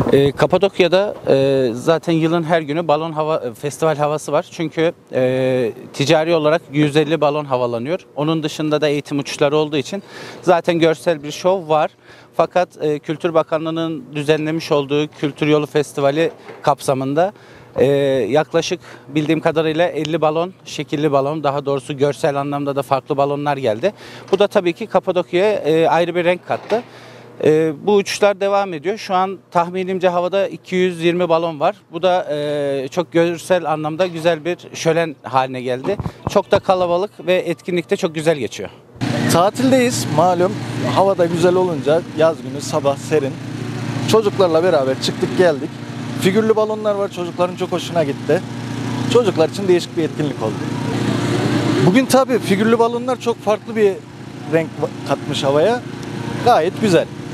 Kapadokya'da zaten yılın her günü balon hava festival havası var. Çünkü ticari olarak 150 balon havalanıyor. Onun dışında da eğitim uçuşları olduğu için zaten görsel bir şov var. Fakat Kültür Bakanlığı'nın düzenlemiş olduğu Kültür Yolu Festivali kapsamında yaklaşık bildiğim kadarıyla 50 balon, şekilli balon, daha doğrusu görsel anlamda da farklı balonlar geldi. Bu da tabii ki Kapadokya'ya ayrı bir renk kattı. Bu uçuşlar devam ediyor. Şu an tahminimce havada 220 balon var. Bu da çok görsel anlamda güzel bir şölen haline geldi. Çok da kalabalık ve etkinlik de çok güzel geçiyor. Tatildeyiz malum. Havada güzel olunca yaz günü sabah serin. Çocuklarla beraber çıktık geldik. Figürlü balonlar var. Çocukların çok hoşuna gitti. Çocuklar için değişik bir etkinlik oldu. Bugün tabii figürlü balonlar çok farklı bir renk katmış havaya. Gayet güzel.